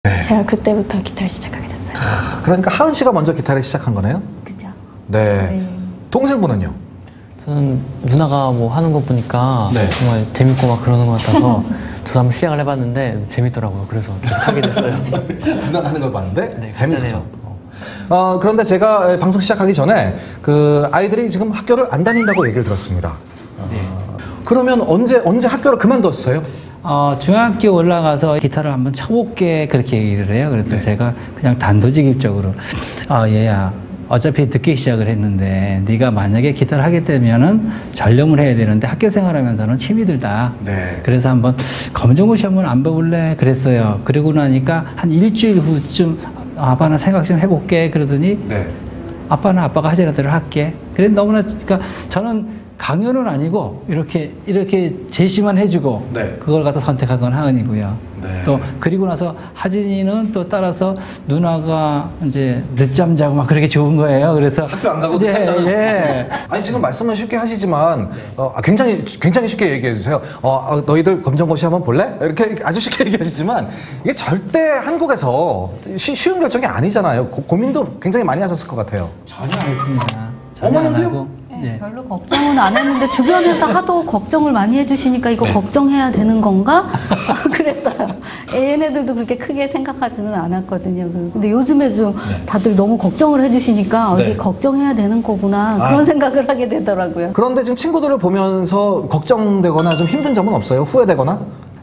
네. 제가 그때부터 기타를 시작하게 됐어요. 그러니까 하은 씨가 먼저 기타를 시작한 거네요? 그죠? 네. 네. 동생분은요? 저는 누나가 뭐 하는 거 보니까 네. 정말 재밌고 막 그러는 것 같아서 저도 한번 시작을 해봤는데 재밌더라고요. 그래서 계속 하게 됐어요. 누나가 하는 걸 봤는데 네, 재밌어서. 간단해요. 그런데 제가 방송 시작하기 전에 그 아이들이 지금 학교를 안 다닌다고 얘기를 들었습니다. 네. 그러면 언제 학교를 그만뒀어요? 중학교 올라가서 기타를 한번 쳐볼게 그렇게 얘기를 해요. 그래서 네. 제가 그냥 단도직입적으로 얘야 어차피 늦게 시작을 했는데 네가 만약에 기타를 하게 되면은 전념을 해야 되는데 학교 생활하면서는 힘이 들다. 네. 그래서 한번 검정고시 한번 안 봐볼래 그랬어요. 그러고 나니까 한 일주일 후쯤 아빠 나 생각 좀 해볼게 그러더니 네. 아빠는 아빠가 하자는 대로 할게. 그래 너무나 그러니까 저는 강요는 아니고 이렇게 제시만 해주고 네. 그걸 갖다 선택한 건 하은이고요. 네. 또 그리고 나서 하진이는 또 따라서 누나가 이제 늦잠 자고 막 그렇게 좋은 거예요. 그래서 학교 안 가고 늦잠 자는 거 예. 아니 지금 말씀은 쉽게 하시지만 굉장히 쉽게 얘기해 주세요. 너희들 검정고시 한번 볼래? 이렇게 아주 쉽게 얘기하시지만 이게 절대 한국에서 쉬운 결정이 아니잖아요. 고민도 굉장히 많이 하셨을 것 같아요. 전혀 안 했습니다. 전혀 안 어머님도요? 하고. 네, 별로 걱정은 안 했는데 주변에서 하도 걱정을 많이 해주시니까 이거 걱정해야 되는 건가? 그랬어요. 얘네들도 그렇게 크게 생각하지는 않았거든요. 근데 요즘에 좀 다들 너무 걱정을 해주시니까 네. 이게 걱정해야 되는 거구나 그런 생각을 하게 되더라고요. 그런데 지금 친구들을 보면서 걱정되거나 좀 힘든 점은 없어요? 후회되거나?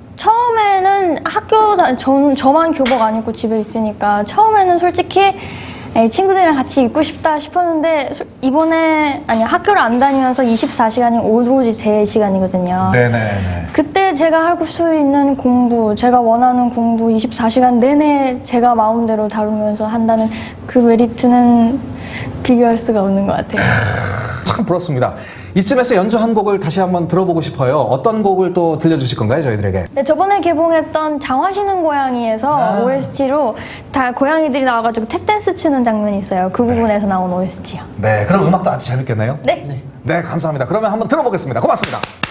처음에는 저만 교복 안 입고 집에 있으니까 처음에는 솔직히 친구들이랑 같이 있고 싶다 싶었는데 학교를 안 다니면서 24시간이 오로지 제 시간이거든요. 네네네. 그때 제가 할 수 있는 공부, 제가 원하는 공부 24시간 내내 제가 마음대로 다루면서 한다는 그 메리트는 비교할 수가 없는 것 같아요. 참 부럽습니다. 이쯤에서 연주 한 곡을 다시 한번 들어보고 싶어요. 어떤 곡을 또 들려주실 건가요, 저희들에게? 네, 저번에 개봉했던 장화시는 고양이에서 OST로 다 고양이들이 나와가지고 탭댄스 추는 장면이 있어요. 그 부분에서 나온 OST요. 네, 그럼 음악도 아주 재밌겠네요? 네. 네, 감사합니다. 그러면 한번 들어보겠습니다. 고맙습니다.